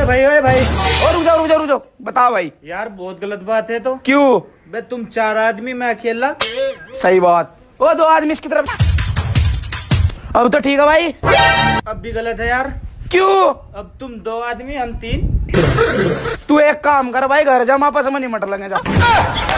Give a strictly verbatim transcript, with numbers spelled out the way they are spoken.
ओए भाई ओए भाई और रुक जाओ रुक जाओ रुक जाओ, बताओ भाई। यार बहुत गलत बात है। तो क्यों? बे तुम चार आदमी, मैं अकेला। सही बात। वो दो आदमी इसकी तरफ। अब तो ठीक है भाई। अब भी गलत है यार। क्यों? अब तुम दो आदमी, हम तीन। तू एक काम कर भाई, घर जा, वापस में नहीं मट लेंगे जा।